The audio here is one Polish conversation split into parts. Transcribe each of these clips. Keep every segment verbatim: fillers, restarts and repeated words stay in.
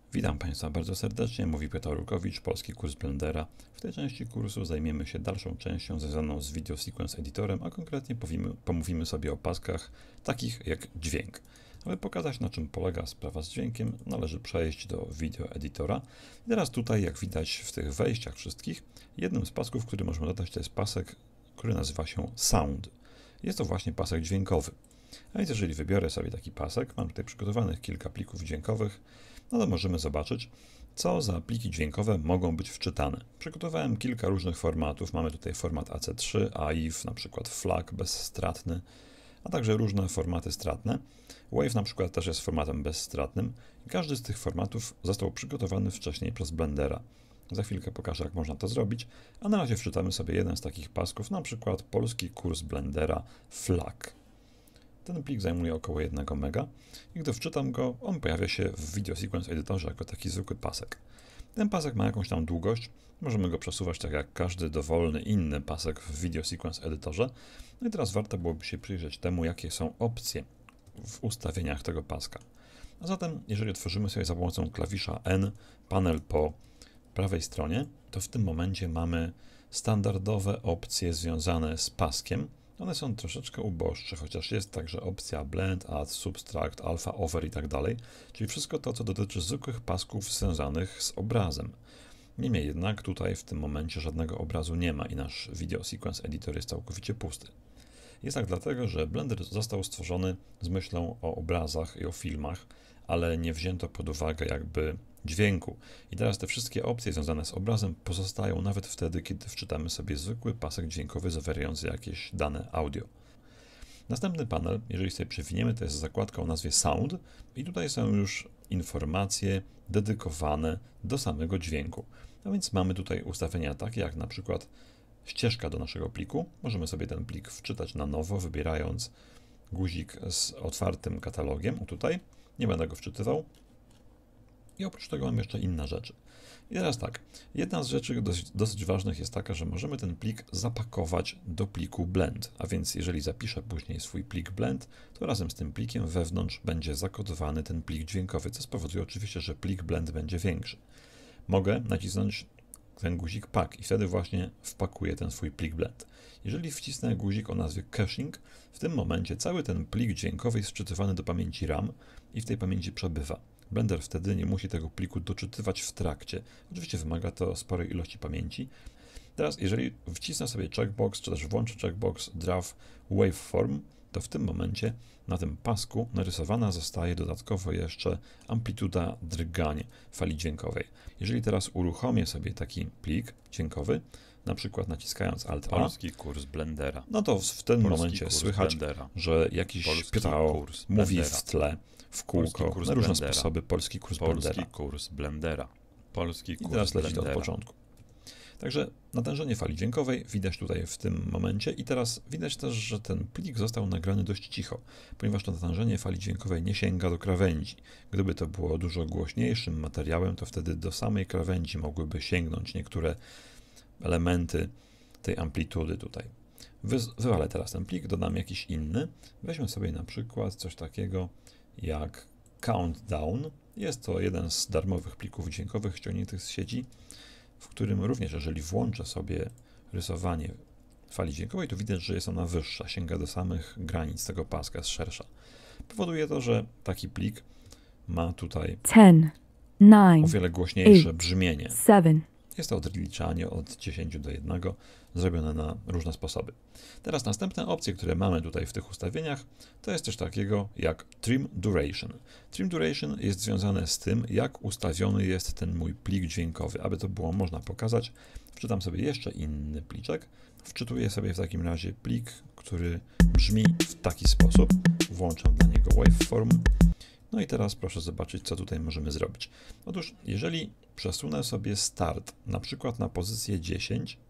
Witam Państwa bardzo serdecznie, mówi Piotr Rukowicz, Polski Kurs Blendera. W tej części kursu zajmiemy się dalszą częścią związaną z Video Sequence Editorem, a konkretnie powiemy, pomówimy sobie o paskach takich jak dźwięk. Aby pokazać, na czym polega sprawa z dźwiękiem, należy przejść do Video Editora. I teraz tutaj, jak widać w tych wejściach wszystkich, jednym z pasków, który możemy dodać, to jest pasek, który nazywa się Sound. Jest to właśnie pasek dźwiękowy. A więc jeżeli wybiorę sobie taki pasek, mam tutaj przygotowanych kilka plików dźwiękowych, no to możemy zobaczyć, co za pliki dźwiękowe mogą być wczytane. Przygotowałem kilka różnych formatów. Mamy tutaj format A C trzy, A I F, na przykład FLAC bezstratny, a także różne formaty stratne. WAV na przykład też jest formatem bezstratnym i każdy z tych formatów został przygotowany wcześniej przez Blendera. Za chwilkę pokażę, jak można to zrobić, a na razie wczytamy sobie jeden z takich pasków, na przykład Polski Kurs Blendera FLAC. Ten plik zajmuje około jednego mega i gdy wczytam go, on pojawia się w Video Sequence Editorze jako taki zwykły pasek. Ten pasek ma jakąś tam długość, możemy go przesuwać tak jak każdy dowolny inny pasek w Video Sequence Editorze. No i teraz warto byłoby się przyjrzeć temu, jakie są opcje w ustawieniach tego paska. A zatem, jeżeli otworzymy sobie za pomocą klawisza N panel po prawej stronie, to w tym momencie mamy standardowe opcje związane z paskiem. One są troszeczkę uboższe, chociaż jest także opcja Blend, Add, Subtract, Alpha, Over i tak dalej, czyli wszystko to, co dotyczy zwykłych pasków związanych z obrazem. Niemniej jednak tutaj w tym momencie żadnego obrazu nie ma i nasz Video Sequence Editor jest całkowicie pusty. Jest tak dlatego, że Blender został stworzony z myślą o obrazach i o filmach, ale nie wzięto pod uwagę jakby dźwięku. I teraz te wszystkie opcje związane z obrazem pozostają nawet wtedy, kiedy wczytamy sobie zwykły pasek dźwiękowy zawierający jakieś dane audio. Następny panel, jeżeli sobie przewiniemy, to jest zakładka o nazwie Sound i tutaj są już informacje dedykowane do samego dźwięku. A więc mamy tutaj ustawienia takie jak na przykład ścieżka do naszego pliku. Możemy sobie ten plik wczytać na nowo, wybierając guzik z otwartym katalogiem. O tutaj. Nie będę go wczytywał. I oprócz tego mam jeszcze inne rzeczy. I teraz tak, jedna z rzeczy dosyć, dosyć ważnych jest taka, że możemy ten plik zapakować do pliku blend. A więc jeżeli zapiszę później swój plik blend, to razem z tym plikiem wewnątrz będzie zakodowany ten plik dźwiękowy, co spowoduje oczywiście, że plik blend będzie większy. Mogę nacisnąć ten guzik pack i wtedy właśnie wpakuję ten swój plik blend. Jeżeli wcisnę guzik o nazwie caching, w tym momencie cały ten plik dźwiękowy jest wczytywany do pamięci RAM i w tej pamięci przebywa. Blender wtedy nie musi tego pliku doczytywać w trakcie. Oczywiście wymaga to sporej ilości pamięci. Teraz, jeżeli wcisnę sobie checkbox, czy też włączę checkbox Draw Waveform, to w tym momencie na tym pasku narysowana zostaje dodatkowo jeszcze amplituda drgań fali dźwiękowej. Jeżeli teraz uruchomię sobie taki plik dźwiękowy, na przykład naciskając Alt A, Polski Kurs Blendera. no to w tym Polski momencie kurs słychać, Blendera. że jakiś Polski Piotr kurs mówi Blendera. w tle, w kółko, Polski kurs na różne Blendera. sposoby Polski Kurs Polski Blendera. Kurs Blendera. Polski I Kurs teraz leci to Blendera. od początku. Także natężenie fali dźwiękowej widać tutaj w tym momencie i teraz widać też, że ten plik został nagrany dość cicho, ponieważ to natężenie fali dźwiękowej nie sięga do krawędzi. Gdyby to było dużo głośniejszym materiałem, to wtedy do samej krawędzi mogłyby sięgnąć niektóre elementy tej amplitudy tutaj. Wy, wywalę teraz ten plik, dodam jakiś inny. Weźmy sobie na przykład coś takiego jak Countdown. Jest to jeden z darmowych plików dźwiękowych ściągniętych z sieci, w którym również, jeżeli włączę sobie rysowanie fali dźwiękowej, to widać, że jest ona wyższa, sięga do samych granic tego paska, jest szersza. Powoduje to, że taki plik ma tutaj ten, nine, o wiele głośniejsze eight, brzmienie. seven, Jest to odliczanie od dziesięciu do jednego, zrobione na różne sposoby. Teraz następne opcje, które mamy tutaj w tych ustawieniach, to jest coś takiego jak Trim Duration. Trim Duration jest związane z tym, jak ustawiony jest ten mój plik dźwiękowy. Aby to było można pokazać, wczytam sobie jeszcze inny pliczek. Wczytuję sobie w takim razie plik, który brzmi w taki sposób. Włączam dla niego waveform. No i teraz proszę zobaczyć, co tutaj możemy zrobić. Otóż, jeżeli przesunę sobie start, na przykład na pozycję dziesięć,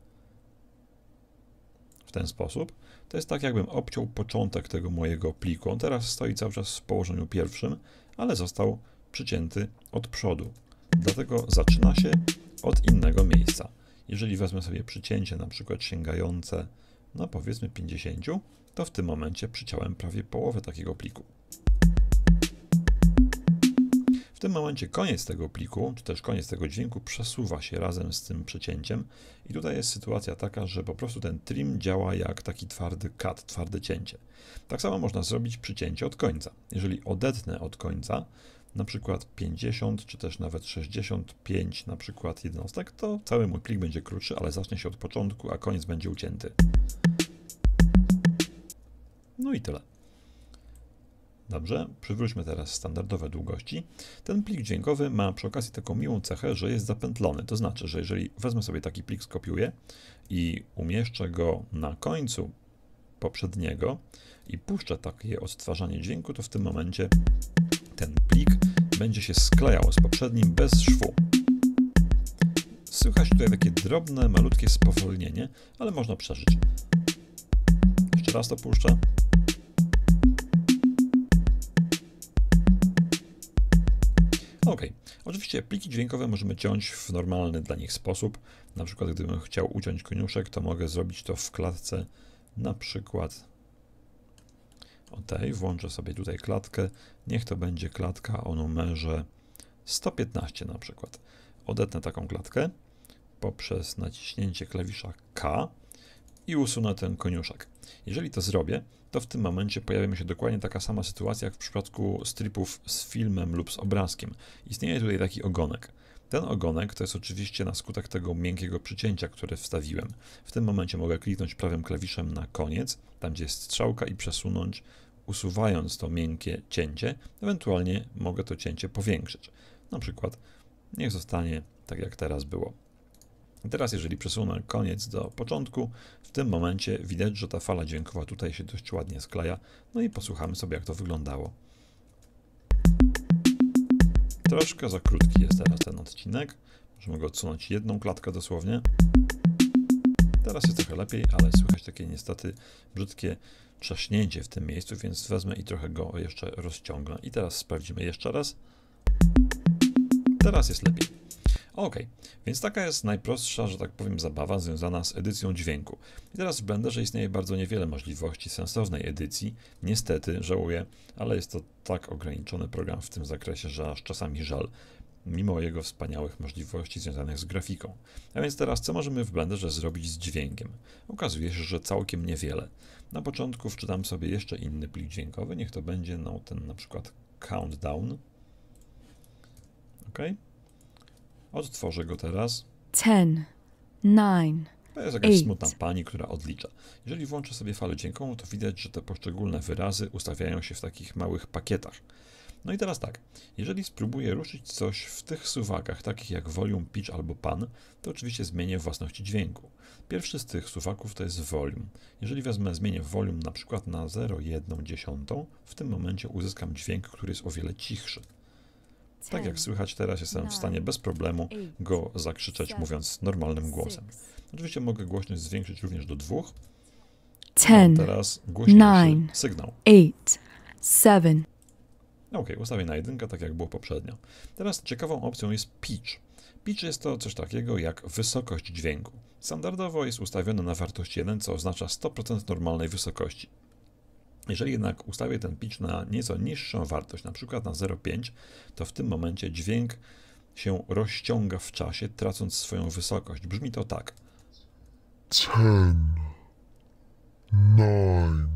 w ten sposób, to jest tak, jakbym obciął początek tego mojego pliku. On teraz stoi cały czas w położeniu pierwszym, ale został przycięty od przodu. Dlatego zaczyna się od innego miejsca. Jeżeli wezmę sobie przycięcie, na przykład sięgające, no powiedzmy pięćdziesiąt, to w tym momencie przyciąłem prawie połowę takiego pliku. W tym momencie koniec tego pliku, czy też koniec tego dźwięku przesuwa się razem z tym przecięciem i tutaj jest sytuacja taka, że po prostu ten trim działa jak taki twardy cut, twarde cięcie. Tak samo można zrobić przy cięciu od końca. Jeżeli odetnę od końca, na przykład pięćdziesiąt, czy też nawet sześćdziesiąt pięć na przykład jednostek, to cały mój plik będzie krótszy, ale zacznie się od początku, a koniec będzie ucięty. No i tyle. Dobrze, przywróćmy teraz standardowe długości. Ten plik dźwiękowy ma przy okazji taką miłą cechę, że jest zapętlony. To znaczy, że jeżeli wezmę sobie taki plik, skopiuję i umieszczę go na końcu poprzedniego i puszczę takie odtwarzanie dźwięku, to w tym momencie ten plik będzie się sklejał z poprzednim bez szwu. Słychać tutaj takie drobne, malutkie spowolnienie, ale można przeżyć. Jeszcze raz to puszczę. Ok, oczywiście pliki dźwiękowe możemy ciąć w normalny dla nich sposób. Na przykład gdybym chciał uciąć koniuszek, to mogę zrobić to w klatce, na przykład o tej, włączę sobie tutaj klatkę, niech to będzie klatka o numerze sto piętnaście na przykład. Odetnę taką klatkę poprzez naciśnięcie klawisza K i usunę ten koniuszek. Jeżeli to zrobię, to w tym momencie pojawia mi się dokładnie taka sama sytuacja jak w przypadku stripów z filmem lub z obrazkiem. Istnieje tutaj taki ogonek. Ten ogonek to jest oczywiście na skutek tego miękkiego przycięcia, które wstawiłem. W tym momencie mogę kliknąć prawym klawiszem na koniec, tam gdzie jest strzałka i przesunąć, usuwając to miękkie cięcie. Ewentualnie mogę to cięcie powiększyć. Na przykład niech zostanie tak jak teraz było. I teraz jeżeli przesunę koniec do początku, w tym momencie widać, że ta fala dźwiękowa tutaj się dość ładnie skleja. No i posłuchamy sobie, jak to wyglądało. Troszkę za krótki jest teraz ten odcinek. Możemy go odsunąć jedną klatkę dosłownie. Teraz jest trochę lepiej, ale słychać takie niestety brzydkie trzaśnięcie w tym miejscu, więc wezmę i trochę go jeszcze rozciągnę. I teraz sprawdzimy jeszcze raz. Teraz jest lepiej. Ok, więc taka jest najprostsza, że tak powiem, zabawa związana z edycją dźwięku. I teraz w Blenderze istnieje bardzo niewiele możliwości sensownej edycji. Niestety, żałuję, ale jest to tak ograniczony program w tym zakresie, że aż czasami żal, mimo jego wspaniałych możliwości związanych z grafiką. A więc teraz, co możemy w Blenderze zrobić z dźwiękiem? Okazuje się, że całkiem niewiele. Na początku wczytam sobie jeszcze inny plik dźwiękowy, niech to będzie no, ten na przykład countdown. Ok. Odtworzę go teraz. ten, dziewięć, To jest jakaś eight. smutna pani, która odlicza. Jeżeli włączę sobie falę dźwiękową, to widać, że te poszczególne wyrazy ustawiają się w takich małych pakietach. No i teraz tak, jeżeli spróbuję ruszyć coś w tych suwakach, takich jak volume, pitch albo pan, to oczywiście zmienię własności dźwięku. Pierwszy z tych suwaków to jest volume. Jeżeli wezmę, zmienię volume na przykład na zero przecinek jeden dziesiątą, w tym momencie uzyskam dźwięk, który jest o wiele cichszy. Tak jak słychać teraz, jestem w stanie bez problemu go zakrzyczeć, mówiąc normalnym głosem. Oczywiście mogę głośność zwiększyć również do dwóch. ten, Teraz głośniejszy sygnał. osiem, siedem. Ok, ustawię na jedynkę, tak jak było poprzednio. Teraz ciekawą opcją jest pitch. Pitch jest to coś takiego jak wysokość dźwięku. Standardowo jest ustawione na wartość jeden, co oznacza sto procent normalnej wysokości. Jeżeli jednak ustawię ten pitch na nieco niższą wartość, na przykład na zero przecinek pięć, to w tym momencie dźwięk się rozciąga w czasie, tracąc swoją wysokość. Brzmi to tak. ten, dziewięć,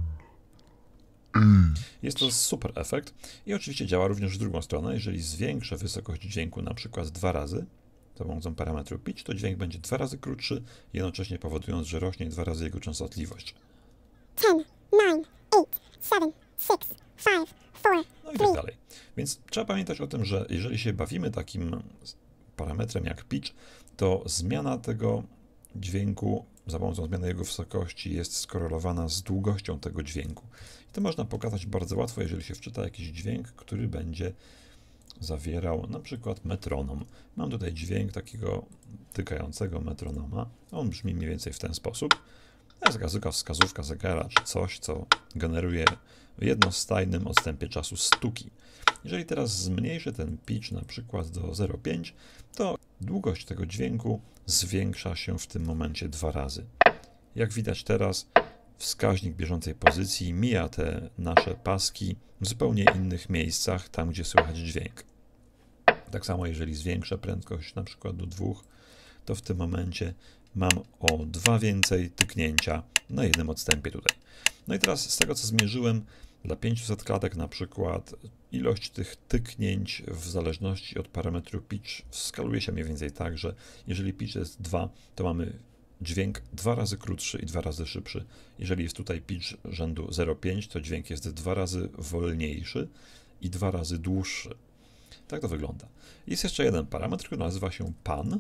osiem. Jest to super efekt i oczywiście działa również w drugą stronę. Jeżeli zwiększę wysokość dźwięku na przykład dwa razy, za pomocą parametru pitch, to dźwięk będzie dwa razy krótszy, jednocześnie powodując, że rośnie dwa razy jego częstotliwość. ten, dziewięć, osiem, siedem, sześć, pięć, cztery, No i tak dalej. Więc trzeba pamiętać o tym, że jeżeli się bawimy takim parametrem jak pitch, to zmiana tego dźwięku za pomocą zmiany jego wysokości jest skorelowana z długością tego dźwięku. I to można pokazać bardzo łatwo, jeżeli się wczyta jakiś dźwięk, który będzie zawierał na przykład metronom. Mam tutaj dźwięk takiego tykającego metronoma. On brzmi mniej więcej w ten sposób. To jest jakaś zwykła wskazówka zegara, czy coś, co generuje w jednostajnym odstępie czasu stuki. Jeżeli teraz zmniejszę ten pitch na przykład do zero przecinek pięć, to długość tego dźwięku zwiększa się w tym momencie dwa razy. Jak widać teraz, wskaźnik bieżącej pozycji mija te nasze paski w zupełnie innych miejscach, tam gdzie słychać dźwięk. Tak samo jeżeli zwiększę prędkość na przykład do dwóch, to w tym momencie mam o dwa więcej tyknięcia na jednym odstępie tutaj. No i teraz z tego co zmierzyłem, dla pięciuset klatek na przykład ilość tych tyknięć w zależności od parametru pitch skaluje się mniej więcej tak, że jeżeli pitch jest dwa, to mamy dźwięk dwa razy krótszy i dwa razy szybszy. Jeżeli jest tutaj pitch rzędu zero przecinek pięć, to dźwięk jest dwa razy wolniejszy i dwa razy dłuższy. Tak to wygląda. Jest jeszcze jeden parametr, który nazywa się pan.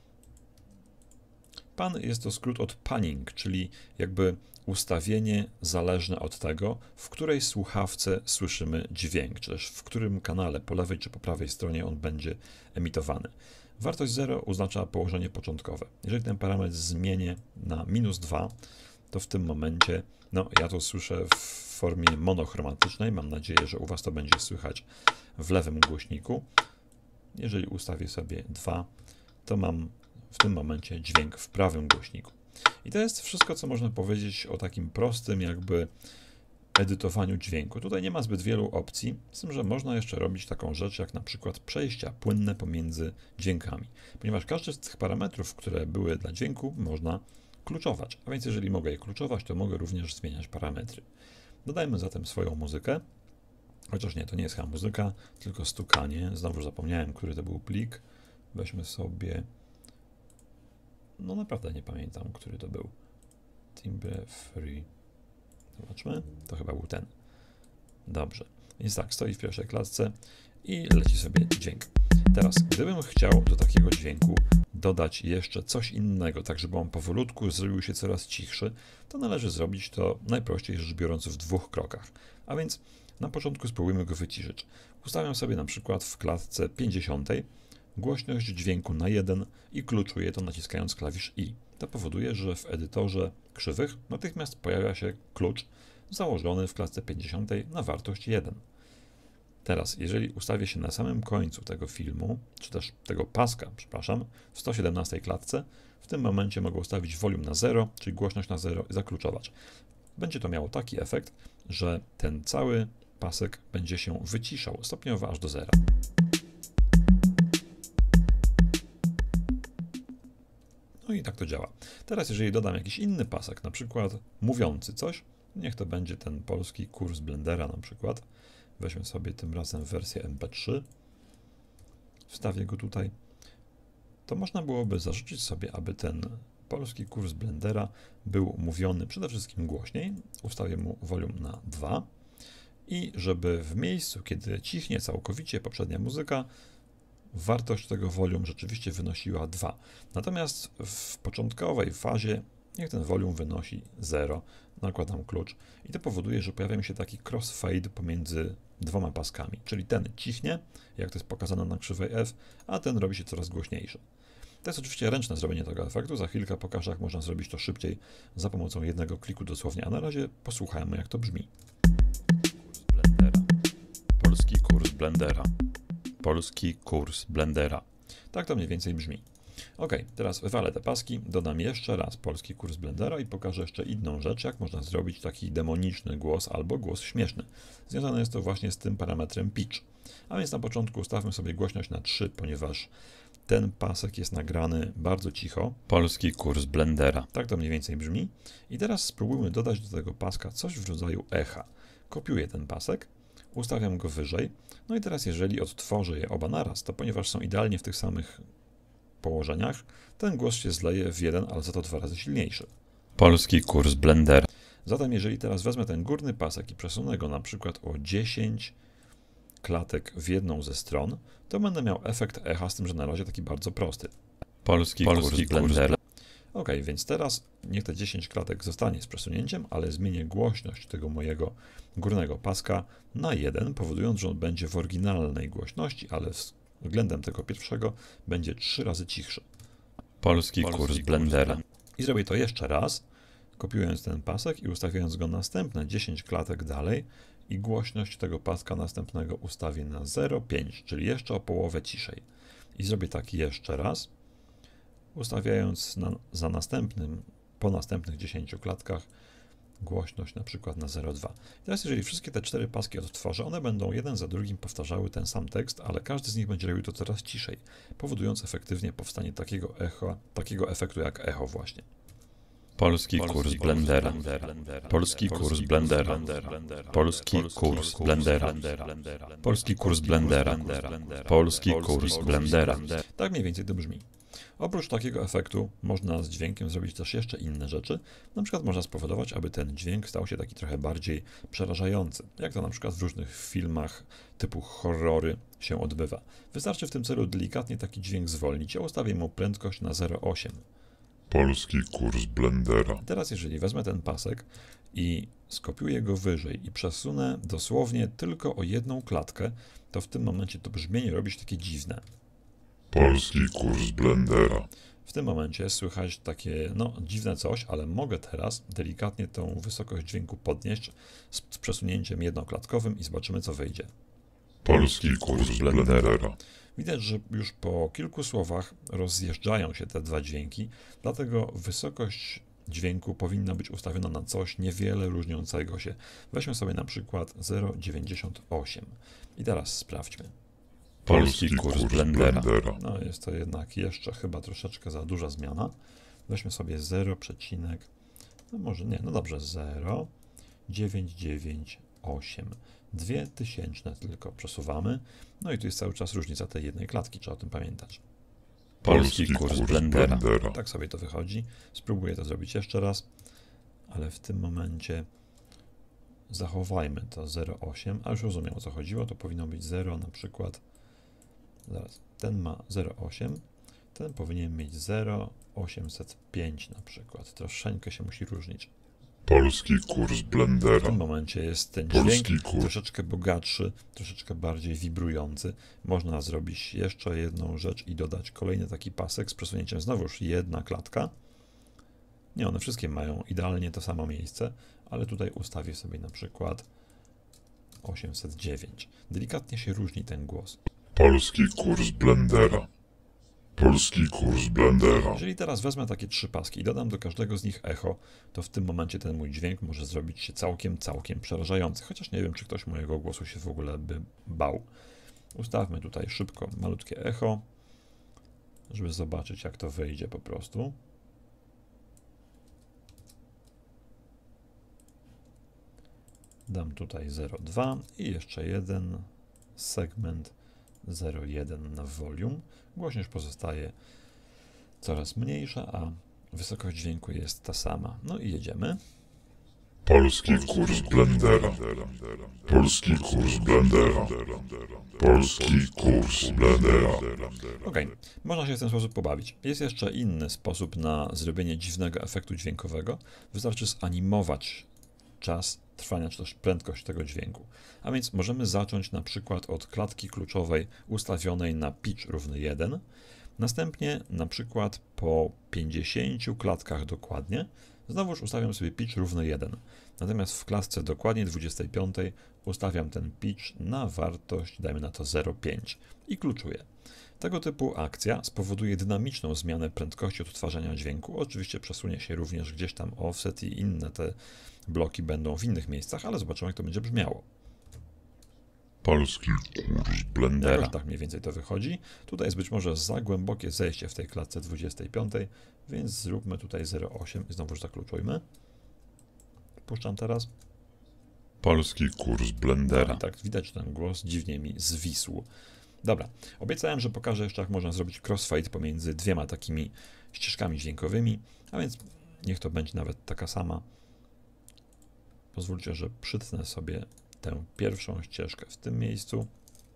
Pan jest to skrót od panning, czyli jakby ustawienie zależne od tego, w której słuchawce słyszymy dźwięk, czy też w którym kanale, po lewej czy po prawej stronie on będzie emitowany. Wartość zero oznacza położenie początkowe. Jeżeli ten parametr zmienię na minus dwa, to w tym momencie, no ja to słyszę w formie monochromatycznej, mam nadzieję, że u Was to będzie słychać w lewym głośniku. Jeżeli ustawię sobie dwa, to mam w tym momencie dźwięk w prawym głośniku. I to jest wszystko, co można powiedzieć o takim prostym jakby edytowaniu dźwięku. Tutaj nie ma zbyt wielu opcji, z tym, że można jeszcze robić taką rzecz, jak na przykład przejścia płynne pomiędzy dźwiękami, ponieważ każdy z tych parametrów, które były dla dźwięku, można kluczować. A więc jeżeli mogę je kluczować, to mogę również zmieniać parametry. Dodajmy zatem swoją muzykę, chociaż nie, to nie jest chyba muzyka, tylko stukanie. Znowu zapomniałem, który to był plik. Weźmy sobie... No naprawdę nie pamiętam, który to był. Timbre Free. Zobaczmy. To chyba był ten. Dobrze. Więc tak, stoi w pierwszej klatce i leci sobie dźwięk. Teraz, gdybym chciał do takiego dźwięku dodać jeszcze coś innego, tak żeby on powolutku zrobił się coraz cichszy, to należy zrobić to najprościej rzecz biorąc w dwóch krokach. A więc na początku spróbujmy go wyciszyć. Ustawiam sobie na przykład w klatce pięćdziesiątej głośność dźwięku na jeden i kluczuję to naciskając klawisz I. To powoduje, że w edytorze krzywych natychmiast pojawia się klucz założony w klatce pięćdziesiątej na wartość jeden. Teraz, jeżeli ustawię się na samym końcu tego filmu, czy też tego paska, przepraszam, w sto siedemnastej klatce, w tym momencie mogę ustawić volume na zero, czyli głośność na zero i zakluczować. Będzie to miało taki efekt, że ten cały pasek będzie się wyciszał stopniowo aż do zera. No i tak to działa. Teraz jeżeli dodam jakiś inny pasek, na przykład mówiący coś, niech to będzie ten polski kurs Blendera na przykład. Weźmy sobie tym razem wersję M P trzy. Wstawię go tutaj. To można byłoby zarzucić sobie, aby ten polski kurs Blendera był mówiony przede wszystkim głośniej. Ustawię mu volume na dwa. I żeby w miejscu, kiedy cichnie całkowicie poprzednia muzyka, wartość tego volume rzeczywiście wynosiła dwa. Natomiast w początkowej fazie niech ten volume wynosi zero. Nakładam klucz i to powoduje, że pojawia mi się taki crossfade pomiędzy dwoma paskami, czyli ten cichnie, jak to jest pokazane na krzywej F, a ten robi się coraz głośniejszy. To jest oczywiście ręczne zrobienie tego efektu, za chwilkę pokażę, jak można zrobić to szybciej za pomocą jednego kliku dosłownie, a na razie posłuchajmy, jak to brzmi. Kurs Blendera. Polski kurs Blendera. Polski kurs Blendera. Tak to mniej więcej brzmi. Ok, teraz wywalę te paski, dodam jeszcze raz polski kurs Blendera i pokażę jeszcze inną rzecz, jak można zrobić taki demoniczny głos albo głos śmieszny. Związane jest to właśnie z tym parametrem pitch. A więc na początku ustawmy sobie głośność na trzy, ponieważ ten pasek jest nagrany bardzo cicho. Polski kurs Blendera. Tak to mniej więcej brzmi. I teraz spróbujmy dodać do tego paska coś w rodzaju echa. Kopiuję ten pasek, ustawiam go wyżej. No i teraz jeżeli odtworzę je oba naraz, to ponieważ są idealnie w tych samych położeniach, ten głos się zleje w jeden, ale za to dwa razy silniejszy. Polski kurs Blendera. Zatem jeżeli teraz wezmę ten górny pasek i przesunę go na przykład o dziesięć klatek w jedną ze stron, to będę miał efekt echa, z tym, że na razie taki bardzo prosty. Polski, Polski kurs Blendera. Ok, więc teraz niech te dziesięć klatek zostanie z przesunięciem, ale zmienię głośność tego mojego górnego paska na jeden, powodując, że on będzie w oryginalnej głośności, ale względem tego pierwszego będzie trzy razy cichszy. Polski, Polski kurs Blendera. I zrobię to jeszcze raz, kopiując ten pasek i ustawiając go następne dziesięć klatek dalej i głośność tego paska następnego ustawię na zero przecinek pięć, czyli jeszcze o połowę ciszej. I zrobię tak jeszcze raz, ustawiając na, za następnym, po następnych dziesięciu klatkach głośność na przykład na zero przecinek dwa. Teraz jeżeli wszystkie te cztery paski odtworzę, one będą jeden za drugim powtarzały ten sam tekst, ale każdy z nich będzie robił to coraz ciszej, powodując efektywnie powstanie takiego echa, takiego efektu jak echo właśnie. Polski kurs Blendera. Polski kurs Blendera. Polski kurs Blendera. Polski kurs Blendera. Polski kurs Blendera. Tak mniej więcej to brzmi. Oprócz takiego efektu można z dźwiękiem zrobić też jeszcze inne rzeczy. Na przykład można spowodować, aby ten dźwięk stał się taki trochę bardziej przerażający, jak to na przykład w różnych filmach typu horrory się odbywa. Wystarczy w tym celu delikatnie taki dźwięk zwolnić. Ja ustawię mu prędkość na zero przecinek osiem. Polski kurs Blendera. Teraz jeżeli wezmę ten pasek i skopiuję go wyżej i przesunę dosłownie tylko o jedną klatkę, to w tym momencie to brzmienie robi się takie dziwne. Polski kurs Blendera. W tym momencie słychać takie, no, dziwne coś, ale mogę teraz delikatnie tą wysokość dźwięku podnieść z, z przesunięciem jednoklatkowym i zobaczymy, co wyjdzie. Polski kurs Blendera. Widać, że już po kilku słowach rozjeżdżają się te dwa dźwięki, dlatego wysokość dźwięku powinna być ustawiona na coś niewiele różniącego się. Weźmy sobie na przykład zero przecinek dziewięćdziesiąt osiem. I teraz sprawdźmy. Polski kurs Blendera. No jest to jednak jeszcze chyba troszeczkę za duża zmiana. Weźmy sobie zero, no może nie, no dobrze, zero przecinek dziewięćset dziewięćdziesiąt osiem. Dwie tysięczne tylko przesuwamy. No i tu jest cały czas różnica tej jednej klatki, trzeba o tym pamiętać. Polski kurs Blendera. Tak sobie to wychodzi. Spróbuję to zrobić jeszcze raz, ale w tym momencie zachowajmy to zero przecinek osiem, a już rozumiem, o co chodziło, to powinno być zero na przykład, zaraz, ten ma zero przecinek osiem, ten powinien mieć zero przecinek osiemset pięć na przykład, troszeczkę się musi różnić. Polski kurs Blendera. W tym momencie jest ten Polski dźwięk kurs. troszeczkę bogatszy, troszeczkę bardziej wibrujący. Można zrobić jeszcze jedną rzecz i dodać kolejny taki pasek z przesunięciem znowuż jedna klatka. Nie, one wszystkie mają idealnie to samo miejsce, ale tutaj ustawię sobie na przykład osiemset dziewięć. Delikatnie się różni ten głos. Polski kurs Blendera. Polski kurs Blendera. Jeżeli teraz wezmę takie trzy paski i dodam do każdego z nich echo, to w tym momencie ten mój dźwięk może zrobić się całkiem, całkiem przerażający. Chociaż nie wiem, czy ktoś mojego głosu się w ogóle by bał. Ustawmy tutaj szybko malutkie echo, żeby zobaczyć, jak to wyjdzie po prostu. Dam tutaj zero przecinek dwa i jeszcze jeden segment zero przecinek jeden na volume. Głośność pozostaje coraz mniejsza, a wysokość dźwięku jest ta sama. No i jedziemy. Polski kurs Blendera. Polski kurs Blendera. Polski kurs Blendera. Ok, można się w ten sposób pobawić. Jest jeszcze inny sposób na zrobienie dziwnego efektu dźwiękowego. Wystarczy zanimować czas trwania, czy też prędkość tego dźwięku. A więc możemy zacząć na przykład od klatki kluczowej ustawionej na pitch równy jeden. Następnie na przykład po pięćdziesięciu klatkach dokładnie znowuż ustawiam sobie pitch równy jeden. Natomiast w klatce dokładnie dwudziestej piątej ustawiam ten pitch na wartość, dajmy na to zero przecinek pięć i kluczuję. Tego typu akcja spowoduje dynamiczną zmianę prędkości odtwarzania dźwięku. Oczywiście przesunie się również gdzieś tam offset i inne te bloki będą w innych miejscach, ale zobaczymy, jak to będzie brzmiało. Polski kurs Blendera. Jakoś tak mniej więcej to wychodzi. Tutaj jest być może za głębokie zejście w tej klatce dwudziestej piątej, więc zróbmy tutaj zero przecinek osiem i znowu zakluczujmy. Puszczam teraz. Polski kurs Blendera. I tak widać, że ten głos dziwnie mi zwisł. Dobra, obiecałem, że pokażę jeszcze, jak można zrobić crossfade pomiędzy dwiema takimi ścieżkami dźwiękowymi, a więc niech to będzie nawet taka sama. Pozwólcie, że przytnę sobie tę pierwszą ścieżkę w tym miejscu,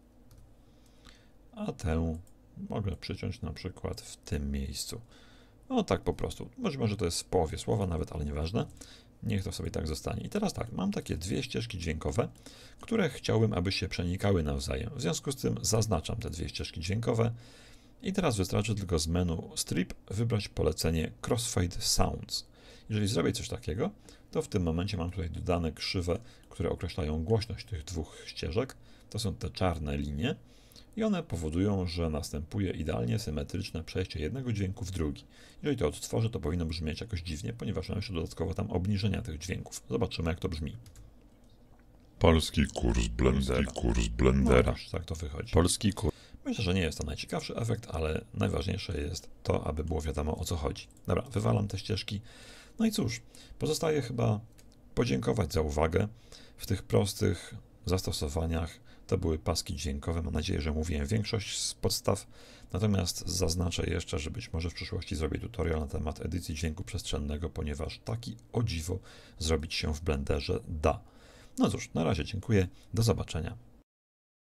a tę mogę przyciąć na przykład w tym miejscu. No tak po prostu. Być może to jest w połowie słowa nawet, ale nieważne. Niech to sobie tak zostanie. I teraz tak, mam takie dwie ścieżki dźwiękowe, które chciałbym, aby się przenikały nawzajem. W związku z tym zaznaczam te dwie ścieżki dźwiękowe i teraz wystarczy tylko z menu Strip wybrać polecenie Crossfade Sounds. Jeżeli zrobię coś takiego, to w tym momencie mam tutaj dodane krzywe, które określają głośność tych dwóch ścieżek. To są te czarne linie. i one powodują, że następuje idealnie symetryczne przejście jednego dźwięku w drugi. Jeżeli to odtworzę, to powinno brzmieć jakoś dziwnie, ponieważ mam jeszcze dodatkowo tam obniżenia tych dźwięków. Zobaczymy, jak to brzmi. Polski kurs Blendera. Polski kurs Blendera. No, tak to wychodzi. Polski kurs. Myślę, że nie jest to najciekawszy efekt, ale najważniejsze jest to, aby było wiadomo, o co chodzi. Dobra, wywalam te ścieżki. No i cóż, pozostaje chyba podziękować za uwagę. W tych prostych zastosowaniach to były paski dźwiękowe. Mam nadzieję, że mówiłem większość z podstaw. Natomiast zaznaczę jeszcze, że być może w przyszłości zrobię tutorial na temat edycji dźwięku przestrzennego, ponieważ taki o dziwo zrobić się w Blenderze da. No cóż, na razie dziękuję. Do zobaczenia.